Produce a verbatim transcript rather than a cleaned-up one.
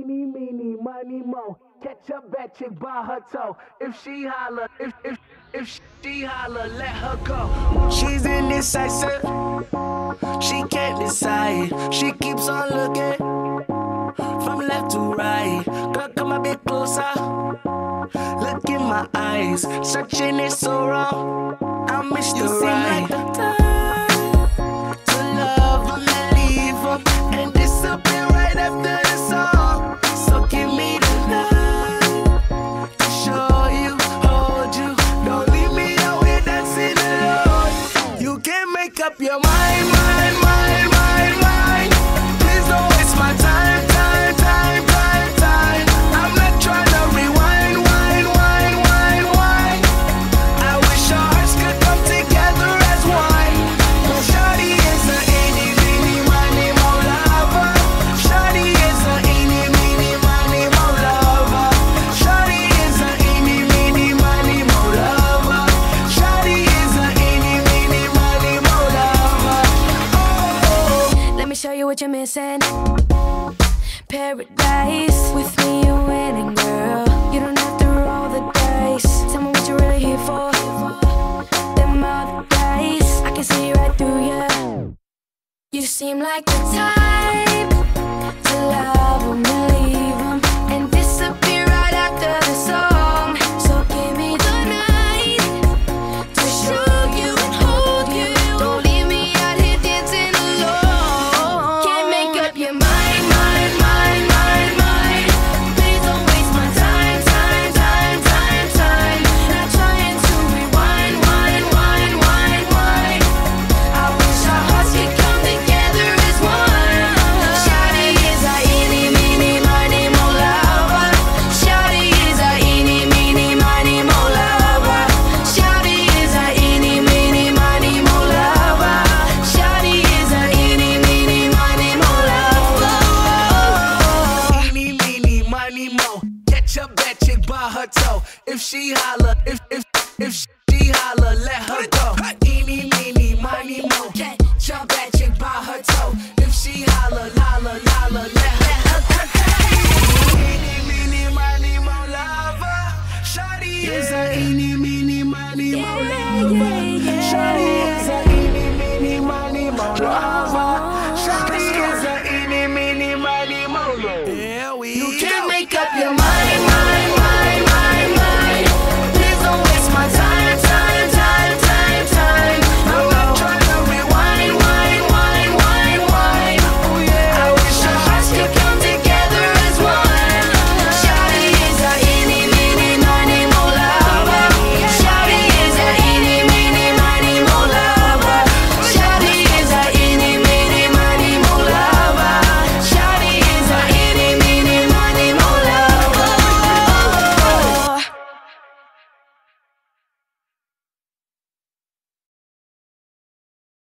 Eeny, meeny, miny, mo. Catch a bad chick by her toe. If she holler, if if if she holler, let her go. She's indecisive. She can't decide. She keeps on looking from left to right. Girl, come a bit closer. Look in my eyes. Searching is so wrong. I miss the right. Like the time to love him and leave him and disappear right after the song. So give me the night to show you, hold you. Don't leave me out here dancing alone. You can't make up your mind, mind, mind, mind, mind. Please don't waste my time, time, time, time, time. I'm not trying to rewind, wind, wind, wind, wind. I wish our hearts could come together as one. But shawty is a eeny, meeny, miny, mo lover. Shawty is a eeny, meeny, miny, mo lover. Shawty is a eeny, meeny, miny, mo lover. Shawty is a eeny, meeny, miny, mo lover. Oh. Let me show you what you're missing. Paradise. With me you're winning, girl. You don't have to roll the dice. Tell me what you're really here for. Them other guys, I can see right through you. You seem like the type to love 'em and leave 'em and disappear right after the song. So give me the night to show you and hold you. Don't leave me out here dancing alone. Can't make up your mind, mind, mind, mind, mind. Please don't waste my time, time, time, time, time. Not trying to rewind, wind, wind, wind, wind. I wish our hearts could come together as one. Shawty is a eeny, meeny, miny, mo lover. Shawty is a eeny, meeny, miny, mo lover. Shawty is a eeny, meeny, miny, mo lover. Shawty is a eeny, meeny, miny, mo lover. Eeny, meeny, miny, mo. Catch a bad chick by her toe. If she holler, if if if she holler, let her go. Eeny, meeny, miny, mo. Catch a bad chick by her toe. If she holler, holler, holler, let her go. Eeny, meeny, miny, mo lover. Shawty is a eeny, meeny, miny, mo lover. Shawty is a eeny, meeny, miny, mo lover. Shawty is a eeny, meeny, miny, mo lover. Yeah, we. You can't make up your mind.